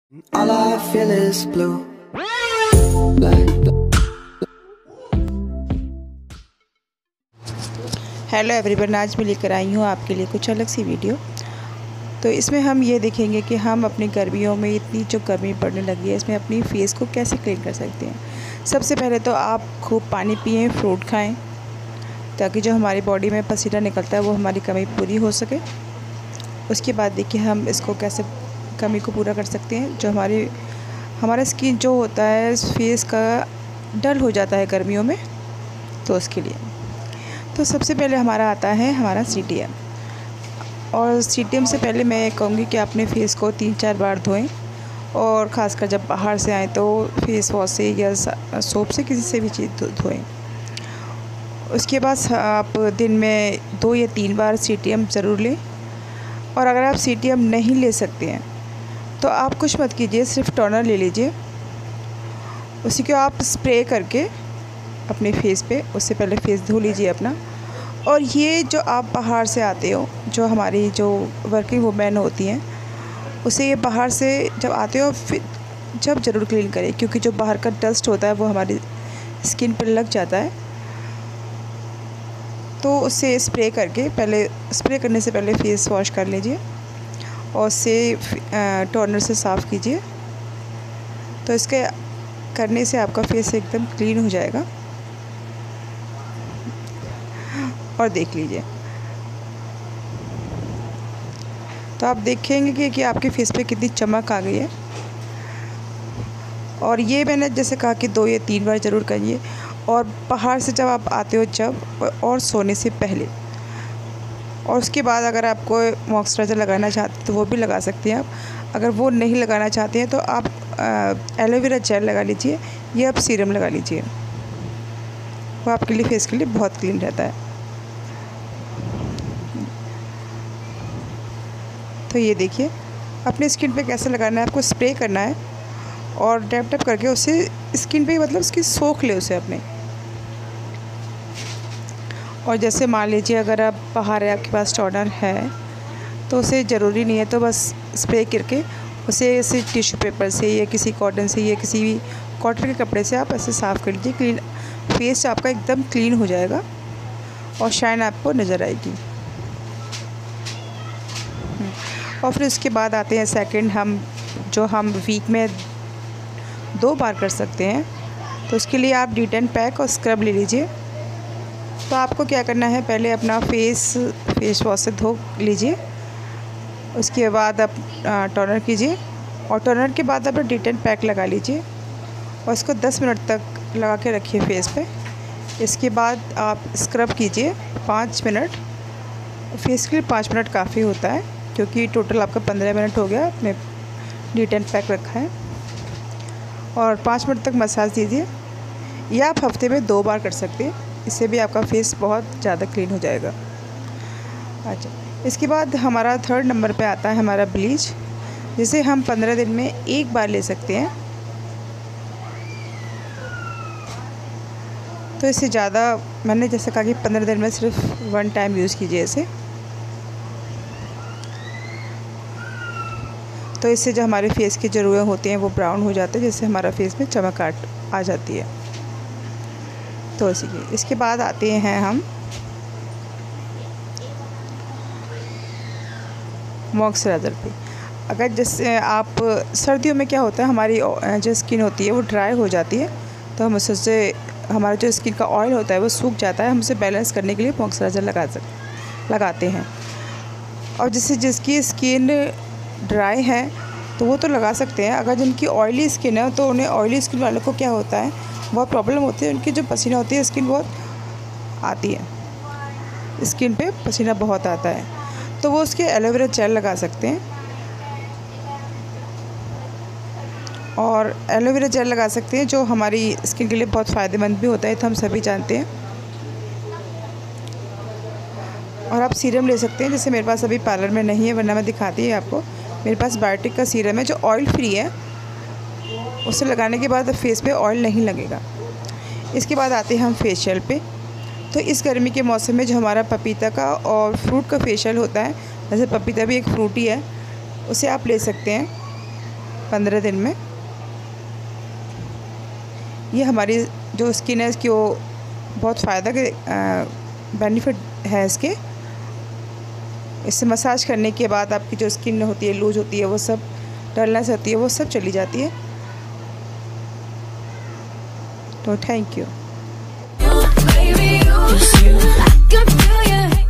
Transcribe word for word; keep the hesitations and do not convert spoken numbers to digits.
All I feel is blue. Black. Hello everyone, आज मैं लेकर आई हूँ आपके लिए कुछ अलग सी वीडियो। तो इसमें हम ये देखेंगे कि हम अपनी गर्मियों में इतनी जो गर्मी पड़ने लगी है, इसमें अपनी फेस को कैसे क्लीन कर सकते हैं। सबसे पहले तो आप खूब पानी पिएं, फ्रूट खाएं, ताकि जो हमारी बॉडी में पसीना निकलता है वो हमारी कमी पूरी हो सके। उसके बाद देखिए हम इसको कैसे कमी को पूरा कर सकते हैं। जो हमारी हमारा स्किन जो होता है फेस का डल हो जाता है गर्मियों में, तो उसके लिए तो सबसे पहले हमारा आता है हमारा सी टी एम। और सी टी एम से पहले मैं कहूँगी कि अपने फेस को तीन चार बार धोएं, और ख़ासकर जब बाहर से आएँ तो फेस वॉश से या सोप से किसी से भी चीज़ धोएं। उसके बाद आप दिन में दो या तीन बार सी टी एम ज़रूर लें। और अगर आप सी टी एम नहीं ले सकते हैं तो आप कुछ मत कीजिए, सिर्फ टोनर ले लीजिए, उसी को आप स्प्रे करके अपने फेस पे, उससे पहले फेस धो लीजिए अपना। और ये जो आप बाहर से आते हो, जो हमारी जो वर्किंग वुमेन होती हैं, उसे ये बाहर से जब आते हो फिर जब ज़रूर क्लीन करें, क्योंकि जो बाहर का डस्ट होता है वो हमारी स्किन पर लग जाता है। तो उससे स्प्रे करके, पहले स्प्रे करने से पहले फेस वॉश कर लीजिए और उसे टोनर से साफ़ कीजिए। तो इसके करने से आपका फेस एकदम क्लीन हो जाएगा। और देख लीजिए, तो आप देखेंगे कि, कि आपके फेस पे कितनी चमक आ गई है। और ये मैंने जैसे कहा कि दो या तीन बार ज़रूर करिए। और बाहर से जब आप आते हो, जब और सोने से पहले, और उसके बाद अगर आपको मॉइस्चराइज़र लगाना चाहते हैं तो वो भी लगा सकते हैं आप। अगर वो नहीं लगाना चाहते हैं तो आप एलोवेरा जेल लगा लीजिए या आप सीरम लगा लीजिए, वो आपके लिए फेस के लिए बहुत क्लीन रहता है। तो ये देखिए अपने स्किन पे कैसे लगाना है, आपको स्प्रे करना है और टैप टैप करके उसे स्किन पे, मतलब उसकी सोख ले उसे अपने। और जैसे मान लीजिए अगर आप बाहर है, आपके पास टोनर है, तो उसे ज़रूरी नहीं है तो बस स्प्रे करके उसे ऐसे टिश्यू पेपर से या किसी कॉटन से या किसी भी कॉटन के कपड़े से आप ऐसे साफ़ कर लीजिए। क्लीन फेस आपका एकदम क्लीन हो जाएगा और शाइन आपको नज़र आएगी। और फिर उसके बाद आते हैं सेकंड, हम जो हम वीक में दो बार कर सकते हैं। तो उसके लिए आप डी टेन पैक और स्क्रब ले लीजिए। तो आपको क्या करना है, पहले अपना फेस फेस वॉश से धो लीजिए, उसके बाद आप टोनर कीजिए, और टोनर के बाद आप डी टेन पैक लगा लीजिए और इसको दस मिनट तक लगा के रखिए फेस पे। इसके बाद आप स्क्रब कीजिए पाँच मिनट। फेस के लिए पाँच मिनट काफ़ी होता है, क्योंकि टोटल आपका पंद्रह मिनट हो गया आपने डी टेन पैक रखा है। और पाँच मिनट तक मसाज दीजिए, या आप हफ्ते में दो बार कर सकते हैं, इससे भी आपका फेस बहुत ज़्यादा क्लीन हो जाएगा। अच्छा, इसके बाद हमारा थर्ड नंबर पे आता है हमारा ब्लीच, जिसे हम पंद्रह दिन में एक बार ले सकते हैं। तो इससे ज़्यादा, मैंने जैसे कहा कि पंद्रह दिन में सिर्फ वन टाइम यूज़ कीजिए इसे। तो इससे जो हमारे फेस के जो रुए होते हैं वो ब्राउन हो जाते हैं, जिससे हमारा फेस में चमक आ जाती है। तो इसी इसके बाद आते हैं हम मॉइस्चराइज़र पे। अगर जैसे आप सर्दियों में क्या होता है, हमारी जो स्किन होती है वो ड्राई हो जाती है, तो हम उससे हमारा जो स्किन का ऑयल होता है वो सूख जाता है। हम उसे बैलेंस करने के लिए मॉइस्चराइज़र लगा सकते लगाते हैं। और जिससे जिसकी स्किन ड्राई है तो वो तो लगा सकते हैं। अगर जिनकी ऑयली स्किन है तो उन्हें, ऑयली स्किन वालों को क्या होता है, बहुत प्रॉब्लम होती है, उनकी जो पसीना होती है, स्किन बहुत आती है, स्किन पे पसीना बहुत आता है, तो वो उसके एलोवेरा जेल लगा सकते हैं। और एलोवेरा जेल लगा सकते हैं जो हमारी स्किन के लिए बहुत फ़ायदेमंद भी होता है, तो हम सभी जानते हैं। और आप सीरम ले सकते हैं, जैसे मेरे पास अभी पार्लर में नहीं है, वरना मैं दिखाती है आपको। मेरे पास बायोटिक का सीरम है जो ऑयल फ्री है, उसे लगाने के बाद फेस पे ऑयल नहीं लगेगा। इसके बाद आते हैं हम फेशियल पे। तो इस गर्मी के मौसम में जो हमारा पपीता का और फ्रूट का फेशियल होता है, जैसे पपीता भी एक फ्रूट ही है, उसे आप ले सकते हैं। पंद्रह दिन में। ये हमारी जो स्किन है इसकी वो बहुत फ़ायदा के बेनिफिट है इसके। इससे मसाज करने के बाद आपकी जो स्किन होती है, लूज होती है, वो सब डलनेस होती है, वो सब चली जाती है। तो थैंक यू।